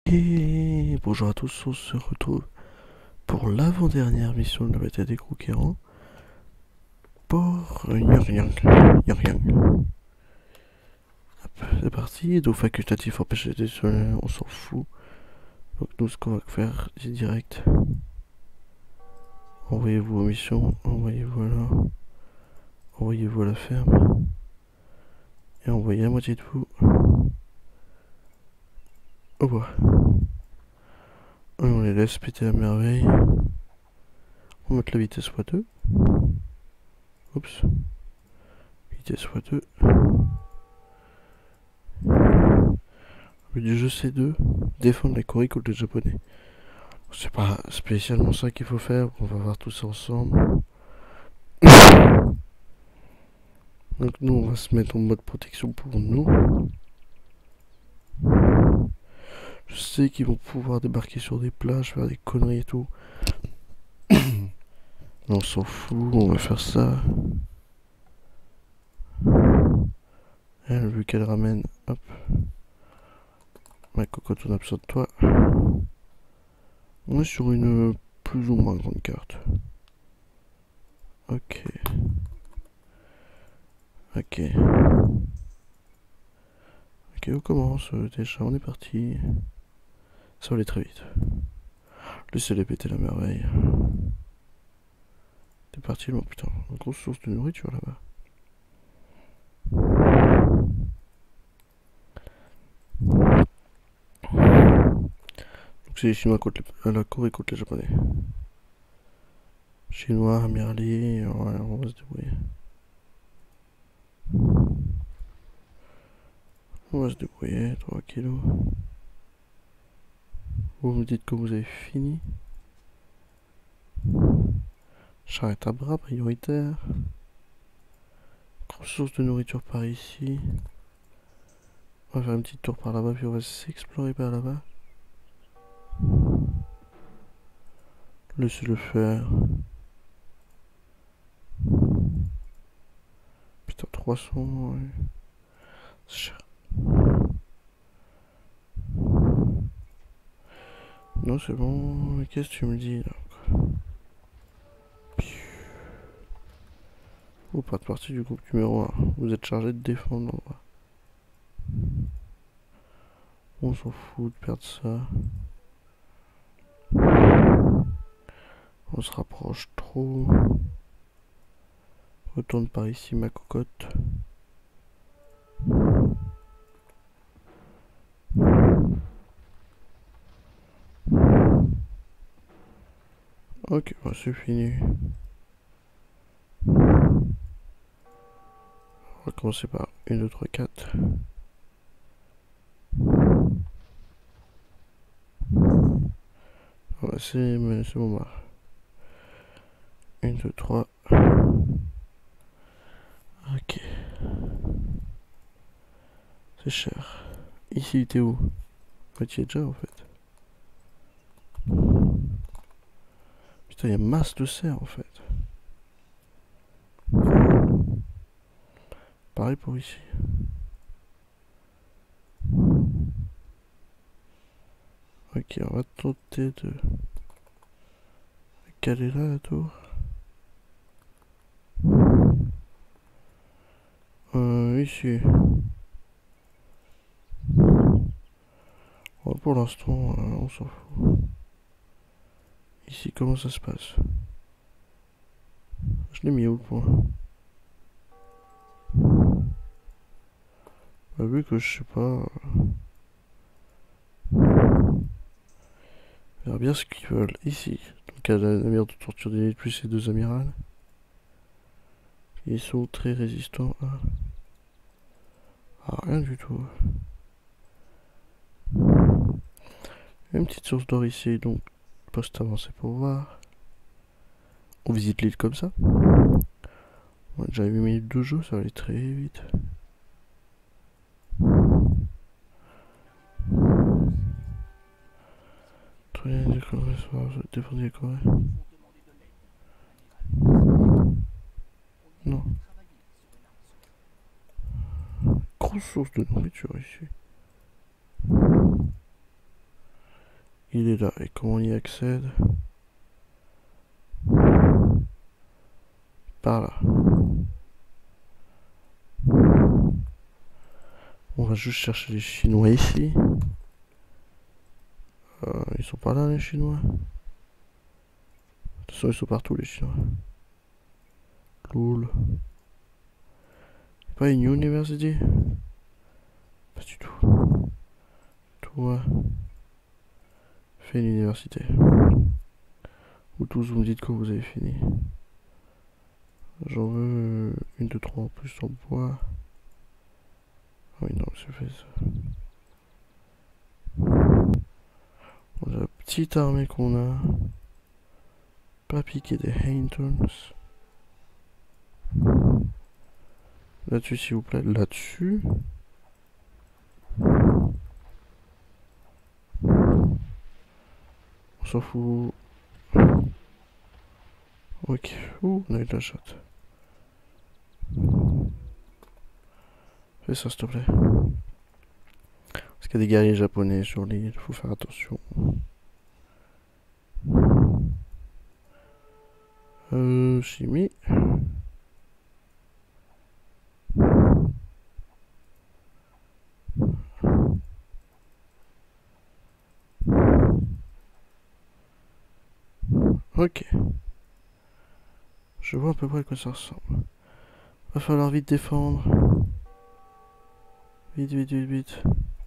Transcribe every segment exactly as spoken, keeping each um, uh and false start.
Et bonjour à tous, on se retrouve pour l'avant-dernière mission de la bataille des conquérants pour Nyoriang. Nyoriang. C'est parti, donc facultatif empêcher des sols, on s'en fout. Donc nous ce qu'on va faire, c'est direct. Envoyez-vous aux missions, envoyez-vous là, envoyez-vous à la ferme. Et envoyez la moitié de vous au bois. Et on les laisse péter à merveille. On va mettre la vitesse fois deux. Oups. Vitesse fois deux. Le but du jeu c'est de défendre la Corée contre les Japonais. C'est pas spécialement ça qu'il faut faire, on va voir tout ça ensemble. Donc nous on va se mettre en mode protection pour nous. Je sais qu'ils vont pouvoir débarquer sur des plages, faire des conneries et tout. Mais on s'en fout, on va faire ça. Elle, vu qu'elle ramène, hop. Ma cocotte, on a besoin de toi. On est sur une plus ou moins grande carte. Ok. Ok. Ok, on commence déjà, on est parti. Ça va aller très vite. Laissez-les péter la merveille. T'es parti loin, putain. Une grosse source de nourriture là-bas. Donc c'est les Chinois contre les... la Corée contre les Japonais. Chinois, amiraliers, ouais, on va se débrouiller. On va se débrouiller, trois kilos. Vous me dites que vous avez fini. Charrette à bras prioritaire. Grosse source de nourriture par ici. On va faire un petit tour par là-bas, puis on va s'explorer par là-bas. Laissez-le faire. Putain, trois cents, ouais. C'est cher. Non, c'est bon. Qu'est-ce que tu me dis là? Vous faites partie du groupe numéro un. Vous êtes chargé de défendre l'endroit. On s'en fout de perdre ça. On se rapproche trop. Retourne par ici, ma cocotte. Ok, bah c'est fini. On va commencer par un, deux, trois, quatre. Ouais, c'est bon, bah. un, deux, trois. Ok. C'est cher. Ici, t'es où? Ouais, tu y es déjà en fait. Putain, il y a masse de cerfs en fait. Pareil pour ici. Ok, on va tenter de caler là la tour. Euh, ici. Bon, pour l'instant, euh, on s'en fout. Ici, comment ça se passe? Je l'ai mis où le point? Bah, vu que je sais pas. On verra bien ce qu'ils veulent ici. Donc, à la navire de torture d'élite plus ces deux amirals. Ils sont très résistants à. à rien du tout. Une petite source d'or ici, donc poste avancé pour voir. On visite l'île comme ça. On a déjà huit minutes de jeu, ça va aller très vite. Très bien, décorer, ça va défendre les Corées. Non. Grosse source de nourriture ici. Il est là. Et comment on y accède? Par là. On va juste chercher les Chinois ici. Euh, ils sont pas là les Chinois. De toute façon ils sont partout les Chinois. Cool. Pas une université? Pas du tout. Toi. Fais l'université. Vous tous vous me dites que vous avez fini. J'en veux une, deux, trois en plus en bois. Ah oui non c'est fait ça. La petite armée qu'on a. Pas piquer des Haintons. Là-dessus s'il vous plaît. Là-dessus. On s'en fout. Ok. Ouh, on a eu de la chatte. Fais ça s'il te plaît. Parce qu'il y a des guerriers japonais sur l'île, faut faire attention. Euh, chimie. Ok. Je vois à peu près à quoi ça ressemble. Va falloir vite défendre. Vite, vite, vite, vite.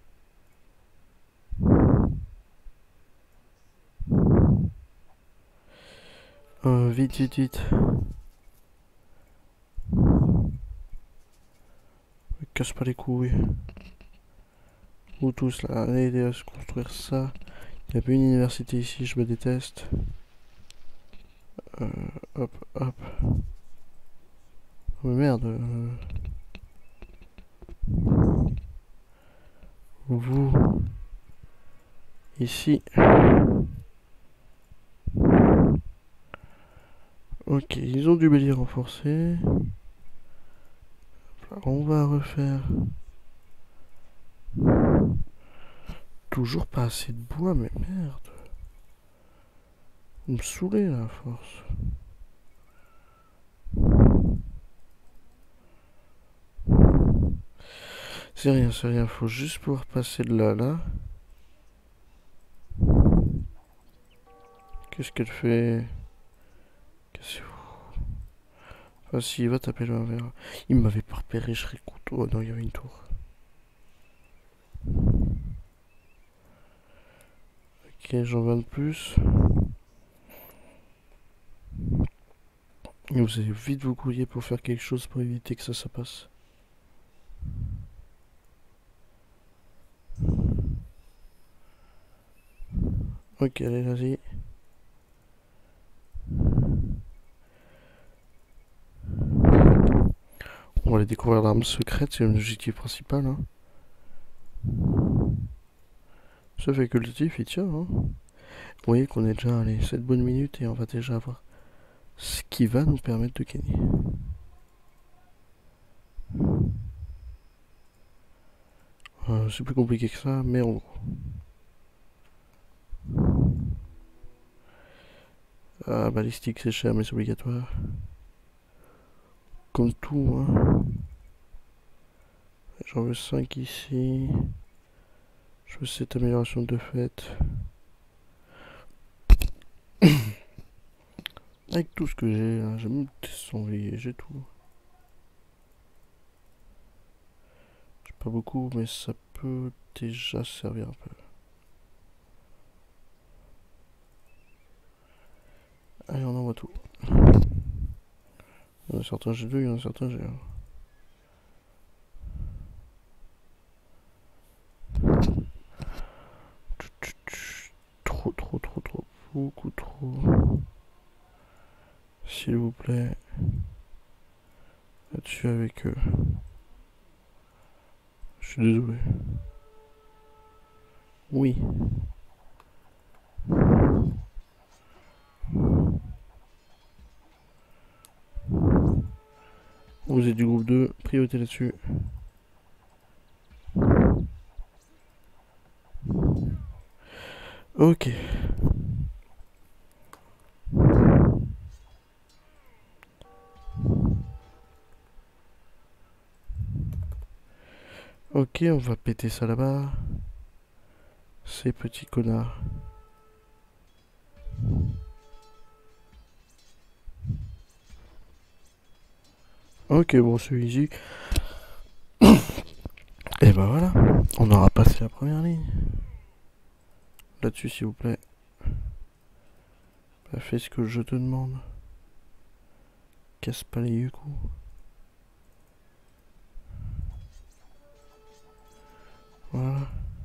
Euh, vite, vite, vite. Me casse pas les couilles. Vous tous là, allez aider à se construire ça. Il n'y a pas une université ici, je me déteste. Euh, hop, hop. Oh merde. Euh... Vous. Ici. Ok, ils ont du bélier renforcé. On va refaire. Toujours pas assez de bois, mais merde. Vous me saoulez là, à force. C'est rien, c'est rien. Faut juste pouvoir passer de là à là. Qu'est-ce qu'elle fait? Cassez-vous. Ah si, il va taper le verre. Il m'avait pas repéré, je serais le couteau. Oh non, il y avait une tour. Ok, j'en veux de plus. Et vous allez vite vous grouiller pour faire quelque chose pour éviter que ça, ça passe. Ok, allez, vas-y. On va aller découvrir l'arme secrète, c'est l'objectif principal. Hein. Ce facultatif, il tient. Hein. Vous voyez qu'on est déjà à sept bonnes minutes et on va déjà avoir ce qui va nous permettre de gagner. Euh, c'est plus compliqué que ça, mais en gros. Ah, balistique c'est cher, mais c'est obligatoire. Comme tout, hein. J'en veux cinq ici. Je veux cette amélioration de fait. Avec tout ce que j'ai, hein, j'ai même cent vie, j'ai tout. J'ai pas beaucoup, mais ça peut déjà servir un peu. Allez, on envoie tout. Il y en a certains j'ai deux, il y en a certains j'ai un. Trop, trop, trop, trop. Beaucoup trop. S'il vous plaît. Là-dessus avec eux. Je suis désolé. Oui. Vous êtes du groupe deux, priorité là-dessus. Ok. Ok, on va péter ça là-bas. Ces petits connards. Ok, bon, c'est easy. Et bah voilà, on aura passé la première ligne. Là-dessus, s'il vous plaît. Bah, fais ce que je te demande. Casse pas les yeux, coup. Voilà.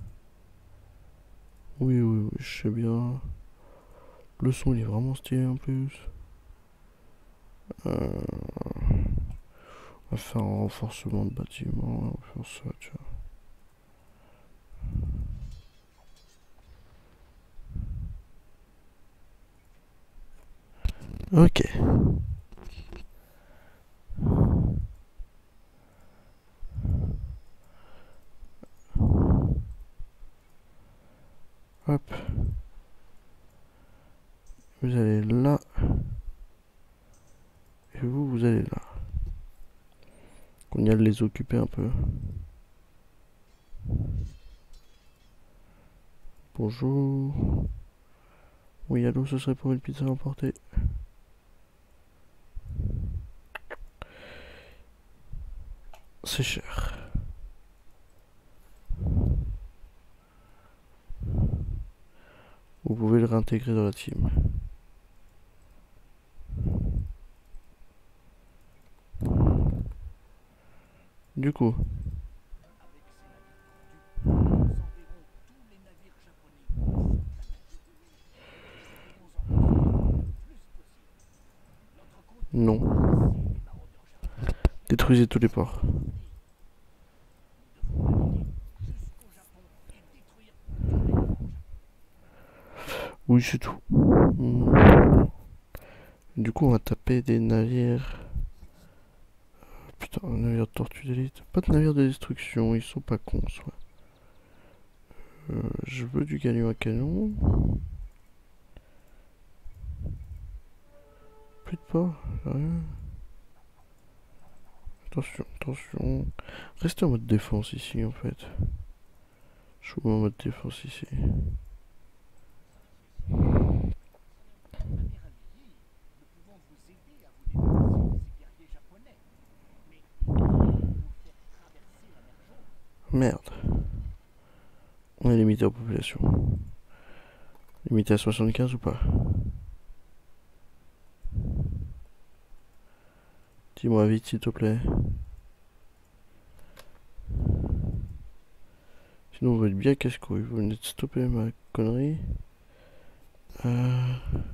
Oui, oui, oui, je sais bien. Le son, il est vraiment stylé en plus. Euh... On va faire un renforcement de bâtiment. On va faire ça, tu vois. Ok. Hop. Vous allez là. Et vous, vous allez là. On y a de les occuper un peu. Bonjour. Oui, allô, ce serait pour une pizza emportée. C'est cher. Vous pouvez le réintégrer dans la team. Du coup. Non. Détruisez tous les ports. Oui, c'est tout. Hmm. Du coup, on va taper des navires. Putain, un navire de tortue d'élite. Pas de navire de destruction, ils sont pas cons, soit. Euh, je veux du galion à canon. Plus de port, rien. Attention, attention. Restez en mode défense ici, en fait. Je suis en mode défense ici. Merde. On est limité en population. Limité à soixante-quinze ou pas? Dis-moi vite, s'il te plaît. Sinon, vous êtes bien casse-couille. Vous venez de stopper ma connerie. Euh...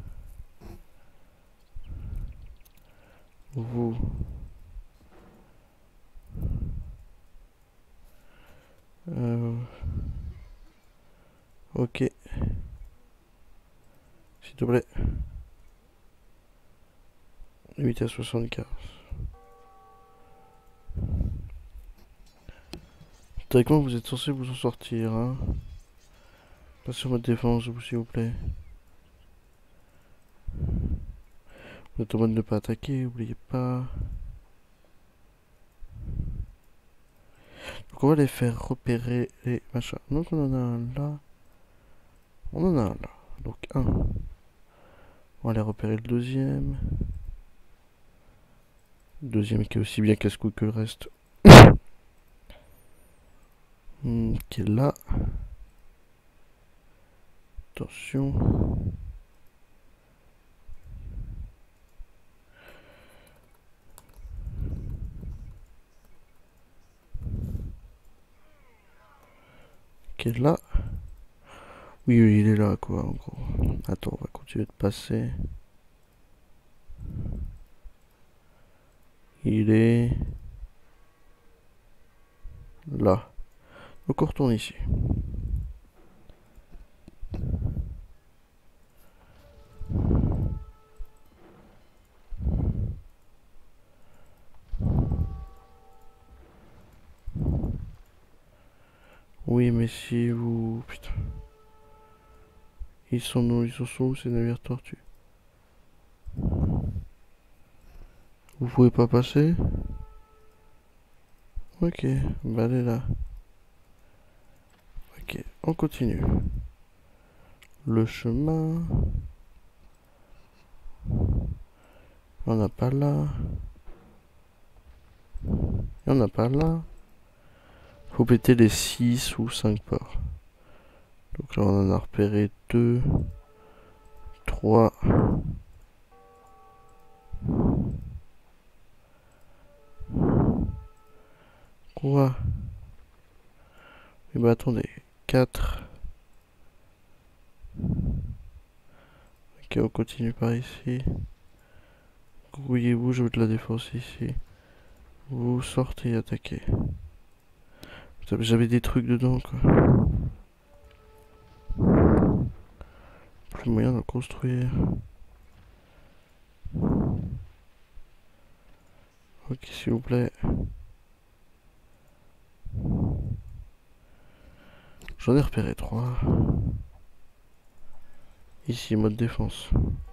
Vous... Euh... Ok. S'il te plaît. Limité à soixante-quinze. Théoriquement, vous êtes censé vous en sortir, hein. Passez sur mode défense, s'il vous plaît. Vous êtes en mode ne pas attaquer, oubliez pas. Donc on va les faire repérer les machins. Donc on en a un là. On en a un là. Donc un. On va aller repérer le deuxième. Le deuxième qui est aussi bien casse-couille que le reste. Hmm, qui est là. Attention. Qui est là. Oui, oui, il est là, quoi, en gros. Attends, on va continuer de passer. Il est... là. Donc on retourne ici. Oui, mais si vous... Putain. Ils sont où, ils sont où ces navires tortues? Vous pouvez pas passer? Ok, bah allez là. Ok, on continue. Le chemin. On n'a pas là. On n'a pas là. Faut péter les six ou cinq ports. Donc là on en a repéré deux, trois. Quoi? Et bah attendez, quatre. Ok, on continue par ici. Grouillez-vous, je veux de la défense ici. Vous sortez et attaquez. J'avais des trucs dedans quoi. Plus moyen de construire. Ok, s'il vous plaît. J'en ai repéré trois. Ici, mode défense.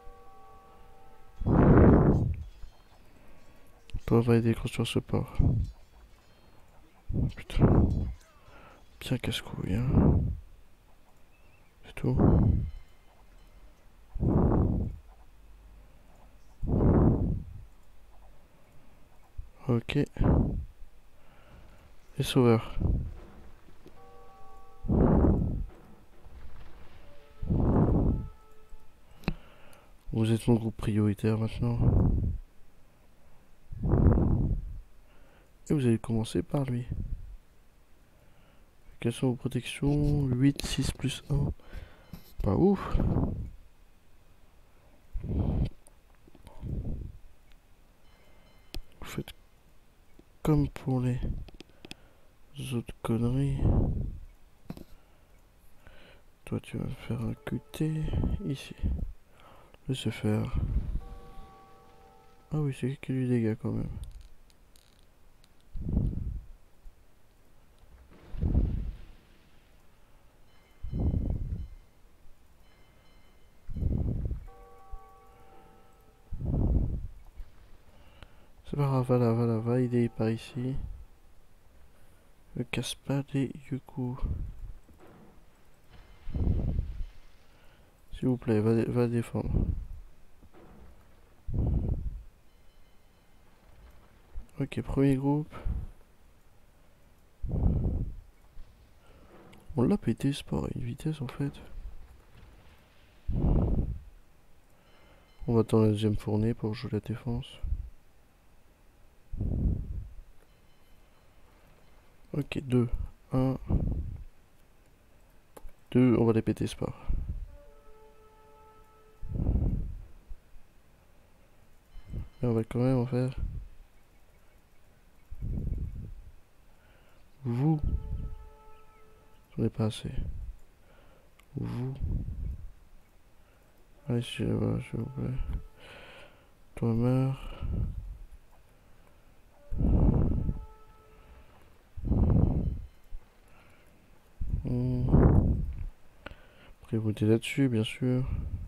Toi, va aider à construire ce port. Oh, putain. Bien casse-couille, hein. C'est tout. Ok. Les sauveurs. Vous êtes mon groupe prioritaire maintenant. Et vous allez commencer par lui. Quelles sont vos protections? Huit, six plus un. Pas ouf. Vous faites comme pour les autres conneries. Toi, tu vas me faire un Q T ici. Laissez faire. Ah oui, c'est qu'il y a du dégât quand même. C'est pas grave, voilà, voilà, va aider par ici. Ne casse pas des yuku. S'il vous plaît, va, va défendre. Ok, premier groupe. On l'a pété ce port à une vitesse en fait. On va attendre la deuxième fournée pour jouer la défense. Ok, deux. un. deux, on va les péter ce port. Et on va quand même en faire. Vous. J'en ai pas assez. Vous. Allez, s'il vous plaît. Toi meurs. Hmm. Prévoutez là-dessus, bien sûr.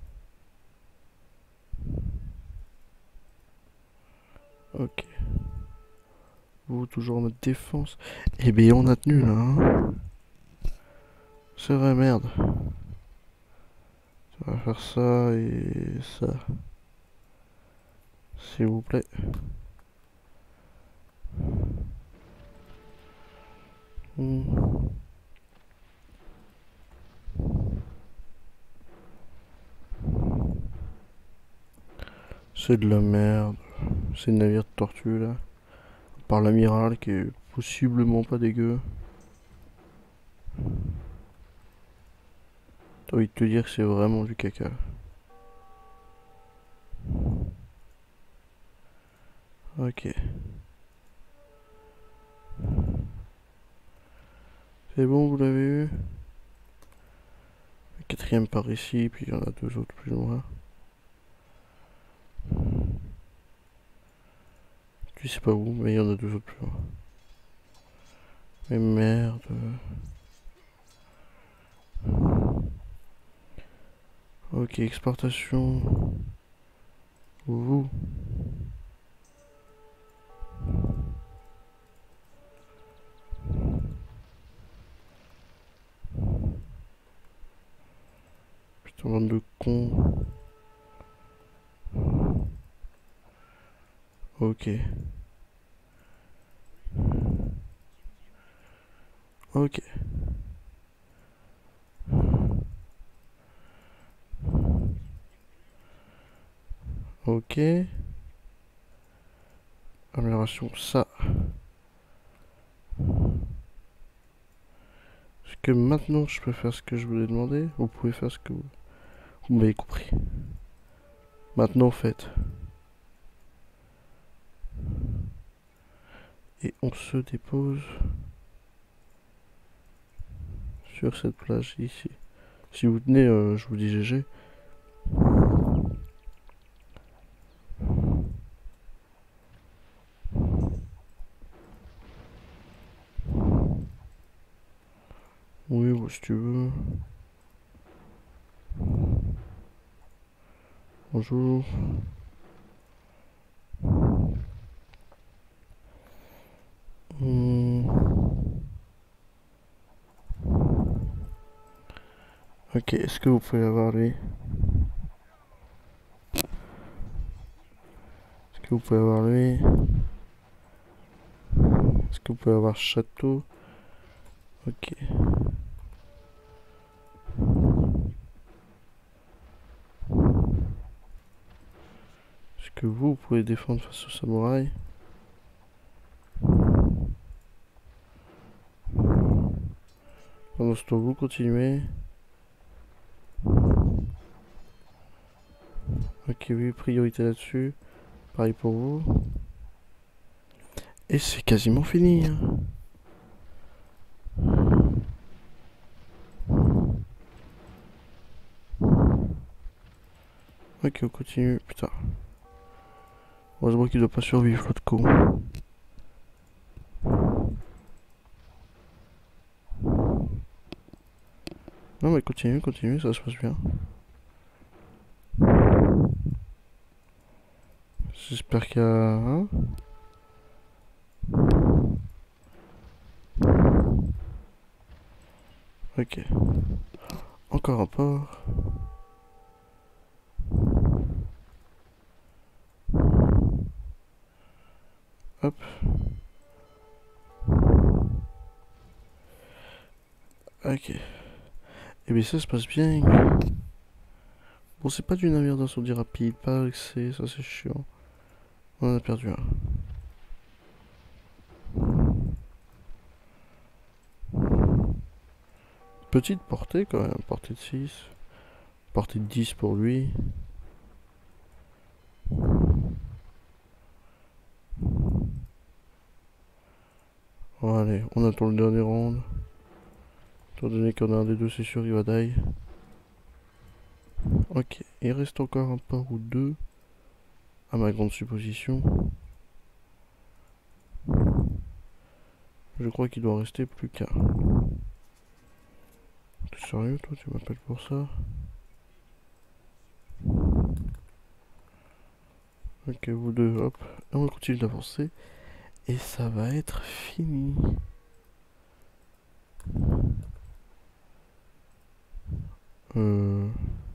Ok. Vous, toujours en mode défense. Eh bien, on a tenu là, hein. C'est vrai, merde. On va faire ça et ça. S'il vous plaît. Hmm. C'est de la merde. C'est le navire de tortue là. Par l'amiral qui est possiblement pas dégueu. T'as envie de te dire que c'est vraiment du caca. Ok. C'est bon, vous l'avez eu. Le quatrième par ici, puis il y en a deux autres plus loin. Tu sais pas où, mais il y en a deux autres plus loin. Mais merde. Ok, exportation. Vous. Putain, bande de cons. Ok. Ok. Ok. Amélioration, ça. Est-ce que maintenant je peux faire ce que je voulais demander? Vous pouvez faire ce que vous... Vous m'avez compris. Maintenant faites. Et on se dépose sur cette plage ici. Si vous tenez, euh, je vous dis G G. Oui, bon, si tu veux. Bonjour. Hmm. Ok, est-ce que vous pouvez avoir lui? Est-ce que vous pouvez avoir lui? Est-ce que vous pouvez avoir château? Ok. Est-ce que vous, vous pouvez défendre face au samouraï? Pendant ce temps, vous continuez. Ok, oui, priorité là-dessus. Pareil pour vous. Et c'est quasiment fini. Hein. Ok, on continue. Putain. Heureusement qu'il doit pas survivre, l'autre con. Non, mais continue, continue, ça se passe bien. J'espère qu'il y a... Hein, ok. Encore un port. Hop. Ok. Et bien ça se passe bien. Bon, c'est pas du navire d'incendie rapide, pas accès, ça c'est chiant. On en a perdu un. Petite portée quand même, portée de six. Portée de dix pour lui. Bon, allez, on attend le dernier round. Étant donné qu'on a un des deux, c'est sûr, il va die. Ok, il reste encore un port ou deux. À ma grande supposition. Je crois qu'il doit en rester plus qu'un. T'es sérieux, toi, tu m'appelles pour ça? Ok, vous deux, hop. Et on continue d'avancer. Et ça va être fini. Euh...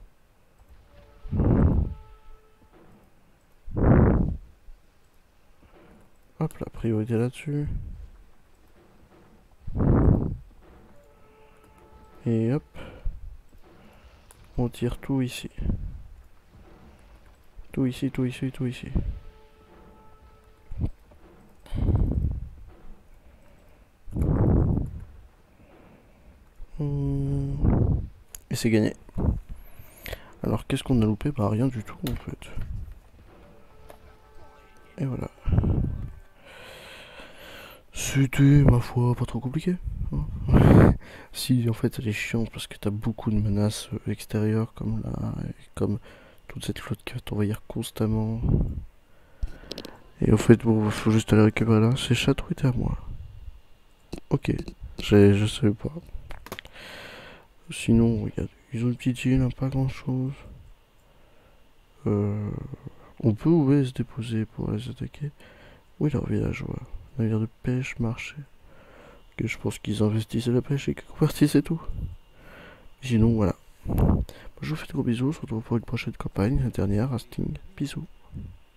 Hop, la priorité là-dessus. Et hop. On tire tout ici. Tout ici, tout ici, tout ici. Hum. Et c'est gagné. Alors qu'est-ce qu'on a loupé? Bah rien du tout en fait. Et voilà. C'était, ma foi, pas trop compliqué. Hein. Si, en fait, elle est chiante parce que t'as beaucoup de menaces euh, extérieures comme là, et comme toute cette flotte qui va t'envahir constamment. Et au fait, bon, faut juste aller récupérer là. Ces châteaux étaient à moi. Ok, je savais pas. Sinon, regarde, ils ont une petite île, hein, pas grand chose. Euh, on peut ouais, se déposer pour les attaquer. Oui, leur village, ouais. Navire de pêche, marché. Que je pense qu'ils investissaient la pêche et qu'ils convertissaient tout. Sinon, voilà. Je vous fais de gros bisous. On se retrouve pour une prochaine campagne, la dernière, à Sting. Bisous.